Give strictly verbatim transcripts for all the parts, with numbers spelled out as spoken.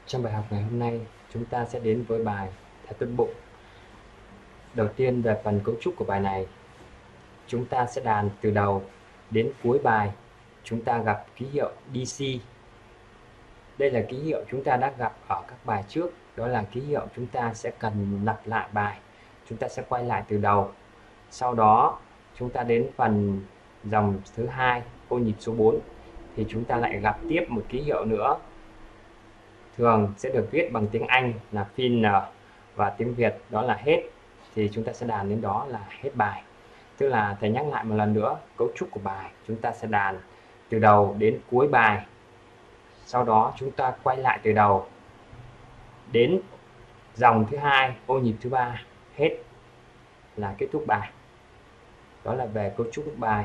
Trong bài học ngày hôm nay, chúng ta sẽ đến với bài theo tốt bụng. Đầu tiên về phần cấu trúc của bài này, chúng ta sẽ đàn từ đầu đến cuối bài. Chúng ta gặp ký hiệu đê xê. Đây là ký hiệu chúng ta đã gặp ở các bài trước. Đó là ký hiệu chúng ta sẽ cần lặp lại bài. Chúng ta sẽ quay lại từ đầu. Sau đó, chúng ta đến phần dòng thứ hai, ô nhịp số bốn. Thì chúng ta lại gặp tiếp một ký hiệu nữa. Thường sẽ được viết bằng tiếng Anh là finish và tiếng Việt đó là hết. Thì chúng ta sẽ đàn đến đó là hết bài. Tức là thầy nhắc lại một lần nữa cấu trúc của bài. Chúng ta sẽ đàn từ đầu đến cuối bài. Sau đó chúng ta quay lại từ đầu đến dòng thứ hai, ô nhịp thứ ba, hết là kết thúc bài. Đó là về cấu trúc bài.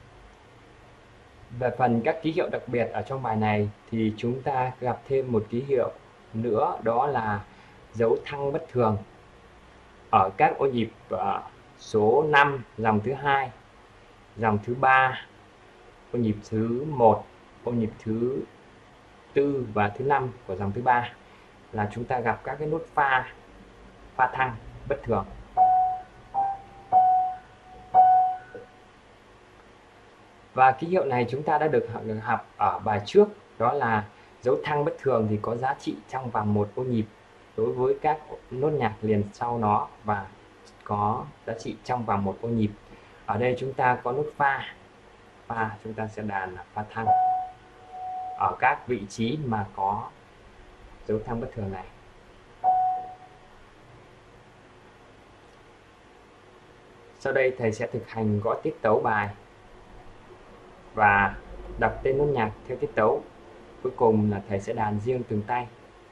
Về phần các ký hiệu đặc biệt ở trong bài này thì chúng ta gặp thêm một ký hiệu nữa, đó là dấu thăng bất thường ở các ô nhịp số năm, dòng thứ hai, dòng thứ ba, ô nhịp thứ một, ô nhịp thứ tư và thứ năm của dòng thứ ba là chúng ta gặp các cái nốt pha pha thăng bất thường. Và ký hiệu này chúng ta đã được học ở bài trước, đó là dấu thăng bất thường thì có giá trị trong vòng một ô nhịp đối với các nốt nhạc liền sau nó và có giá trị trong vòng một ô nhịp. Ở đây chúng ta có nốt pha, pha chúng ta sẽ đàn là pha thăng ở các vị trí mà có dấu thăng bất thường này. Sau đây thầy sẽ thực hành gõ tiết tấu bài và đọc tên nốt nhạc theo tiết tấu. Cuối cùng là thầy sẽ đàn riêng từng tay.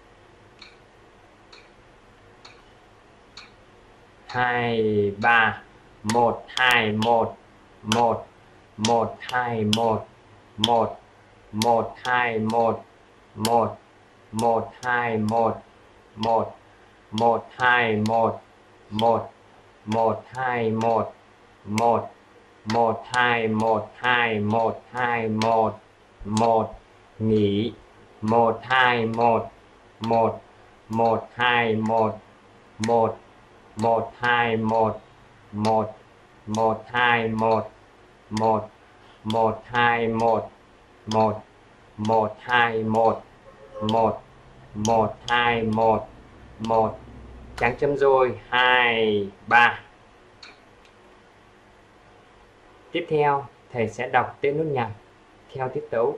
Hai ba, một hai một, một một hai một, một một hai một, một một hai một, một một hai một, một một hai một, một một hai một, hai một hai một, một nghỉ, một hai một, một một hai một, một một hai một, một một hai một, một một hai một, một một hai một, một một hai một, một trắng chấm rồi, hai ba. Tiếp theo thầy sẽ đọc tên nốt nhạc theo tiết tấu.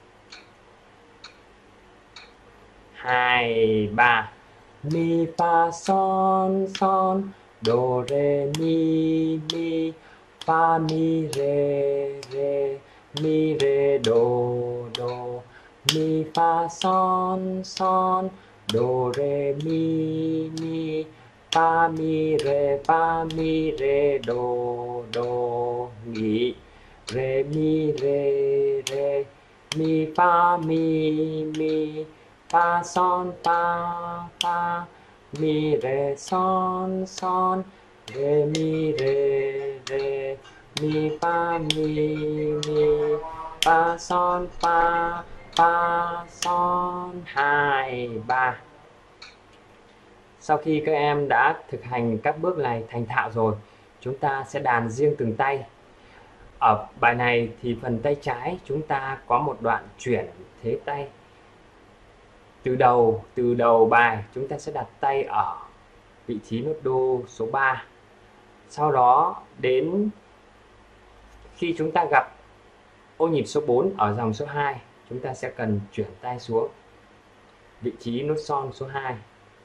Hai ba, mi fa son son, do re mi mi, fa mi re re, mi re do do, mi fa son son, do re mi mi, fa mi re fa mi re do do, nghỉ, re mi re re, mi fa mi mi, fa son fa fa, mi re son son, re mi re re, mi fa mi mi, fa son fa fa son, hai ba. Sau khi các em đã thực hành các bước này thành thạo rồi, chúng ta sẽ đàn riêng từng tay. Ở bài này thì phần tay trái chúng ta có một đoạn chuyển thế tay. Từ đầu từ đầu bài chúng ta sẽ đặt tay ở vị trí nốt đô số ba. Sau đó đến khi chúng ta gặp ô nhịp số bốn ở dòng số hai, chúng ta sẽ cần chuyển tay xuống vị trí nốt son số hai.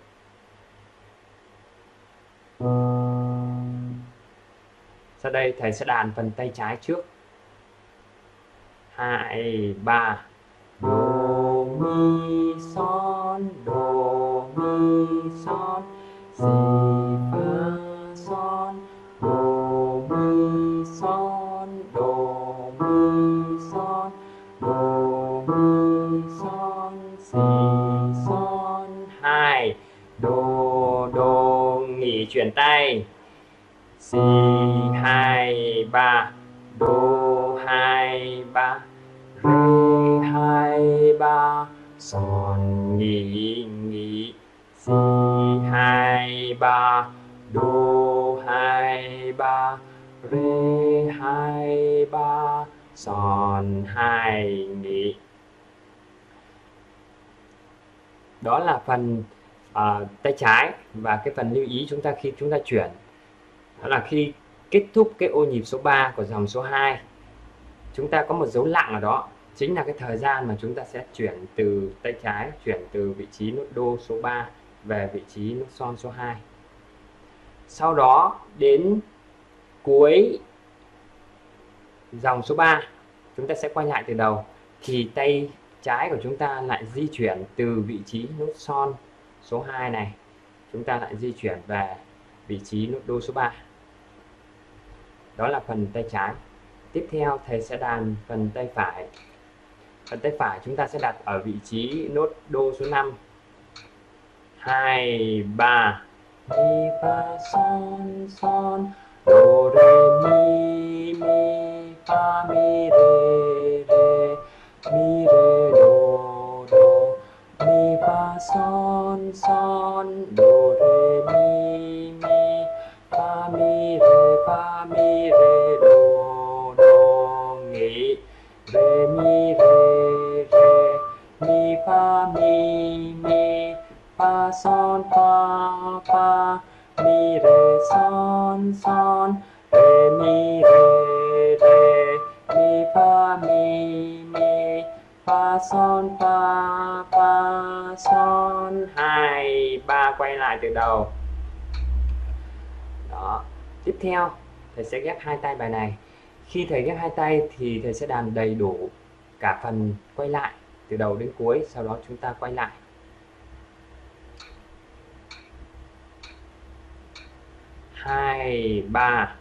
Sau đây thầy sẽ đàn phần tay trái trước. Hai ba, do mi son, do mi son, si fa son, do mi son, do mi son, do mi son, si son, hai, do do nghỉ chuyển tay, si hai ba, do hai ba, re hai ba, son nghỉ nghỉ si hai ba đô hai ba rê hai ba son hai nghỉ. Đó là phần uh, tay trái. Và cái phần lưu ý chúng ta khi chúng ta chuyển, đó là khi kết thúc cái ô nhịp số ba của dòng số hai, chúng ta có một dấu lặng ở đó, chính là cái thời gian mà chúng ta sẽ chuyển từ tay trái, chuyển từ vị trí nốt đô số ba về vị trí nốt son số hai. Sau đó đến cuối dòng số ba, chúng ta sẽ quay lại từ đầu, thì tay trái của chúng ta lại di chuyển từ vị trí nốt son số hai này, chúng ta lại di chuyển về vị trí nốt đô số ba. Đó là phần tay trái. Tiếp theo thầy sẽ đàn phần tay phải. Phần tay phải chúng ta sẽ đặt ở vị trí nốt đô số năm. hai ba mi fa son son đô rê mi mi fa mi rê rê mi rê đô đô mi fa son son đô rê mi mi fa mi rê fa mi rê đô đô nghỉ rê mi rê rê mi fa mi mi fa son fa fa mi rê son son rê mi rê rê mi fa mi mi fa son fa fa son hai ba, quay lại từ đầu. Đó. Tiếp theo thầy sẽ ghép hai tay bài này. Khi thầy ghép hai tay thì thầy sẽ đàn đầy đủ cả phần quay lại từ đầu đến cuối, sau đó chúng ta quay lại. hai ba.